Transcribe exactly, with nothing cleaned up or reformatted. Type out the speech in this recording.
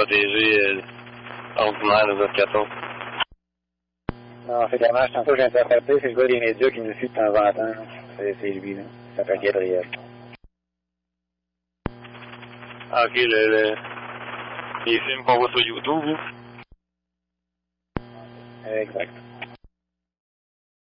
protégé euh, ordinaire de F quatorze. Non, c'est dommage. Tantôt, j'ai interprété, c'est le gars des médias qui nous suit de temps en temps. C'est lui, là. Ça s'appelle Gabriel. Ah, ok, le, le... les films qu'on voit sur YouTube, là. Exact.